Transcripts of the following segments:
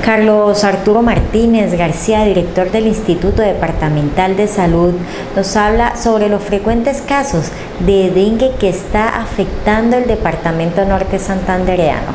Carlos Arturo Martínez García, director del Instituto Departamental de Salud, nos habla sobre los frecuentes casos de dengue que está afectando el departamento norte santandereano.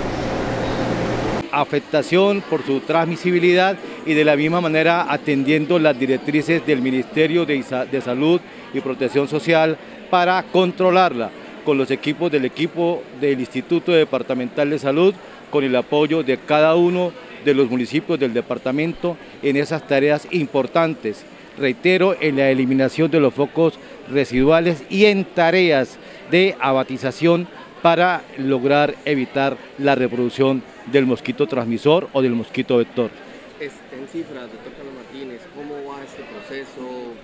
Afectación por su transmisibilidad y de la misma manera atendiendo las directrices del Ministerio de Salud y Protección Social para controlarla con los equipos del Instituto Departamental de Salud, con el apoyo de cada uno de los municipios del departamento en esas tareas importantes. Reitero, en la eliminación de los focos residuales y en tareas de abatización para lograr evitar la reproducción del mosquito transmisor o del mosquito vector. En cifras, doctor Carlos Martínez, ¿cómo va este proceso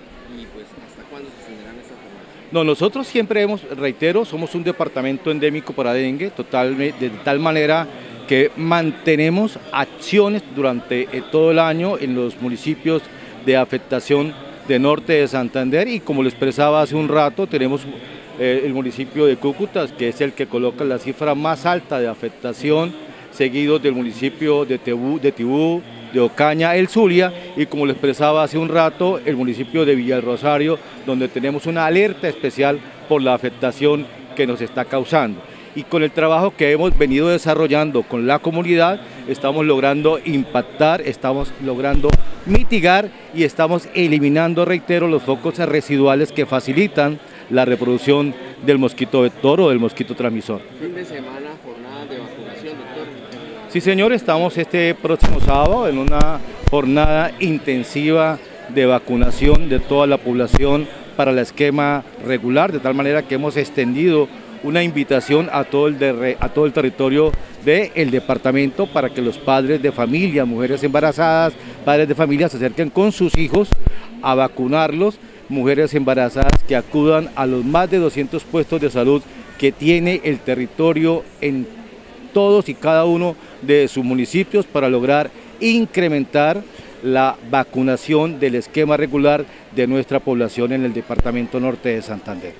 y pues hasta cuándo se extenderán estas jornadas? No, nosotros siempre reitero, somos un departamento endémico para dengue, de tal manera que mantenemos acciones durante todo el año en los municipios de afectación de norte de Santander, y como lo expresaba hace un rato, tenemos el municipio de Cúcuta, que es el que coloca la cifra más alta de afectación, seguido del municipio de Tibú, de Ocaña, el Zulia, y como lo expresaba hace un rato, el municipio de Villa del Rosario, donde tenemos una alerta especial por la afectación que nos está causando. Y con el trabajo que hemos venido desarrollando con la comunidad, estamos logrando impactar, estamos logrando mitigar y estamos eliminando, reitero, los focos residuales que facilitan la reproducción del mosquito vector o del mosquito transmisor. Fin de semana, jornada de vacunación, doctor. Sí, señor, estamos este próximo sábado en una jornada intensiva de vacunación de toda la población para el esquema regular, de tal manera que hemos extendido una invitación a todo el territorio del departamento para que los padres de familia, mujeres embarazadas, padres de familia se acerquen con sus hijos a vacunarlos, mujeres embarazadas que acudan a los más de 200 puestos de salud que tiene el territorio en todos y cada uno de sus municipios para lograr incrementar la vacunación del esquema regular de nuestra población en el departamento norte de Santander.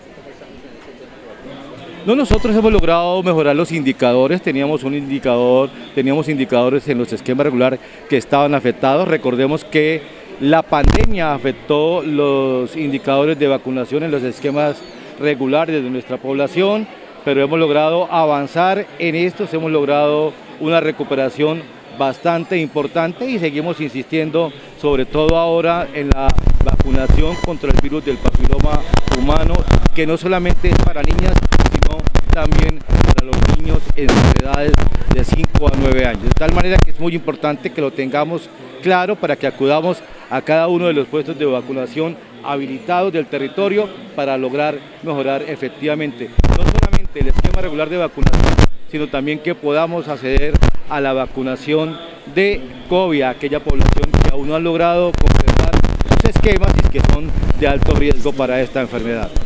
No, nosotros hemos logrado mejorar los indicadores, teníamos indicadores en los esquemas regulares que estaban afectados. Recordemos que la pandemia afectó los indicadores de vacunación en los esquemas regulares de nuestra población, pero hemos logrado avanzar en estos, hemos logrado una recuperación bastante importante y seguimos insistiendo, sobre todo ahora, en la vacunación contra el virus del papiloma humano, que no solamente es para niñas, sino también para los niños en edades de 5 a 9 años. De tal manera que es muy importante que lo tengamos claro para que acudamos a cada uno de los puestos de vacunación habilitados del territorio para lograr mejorar efectivamente no solamente el esquema regular de vacunación, sino también que podamos acceder a la vacunación de COVID, a aquella población que aún no ha logrado completar sus esquemas y que son de alto riesgo para esta enfermedad.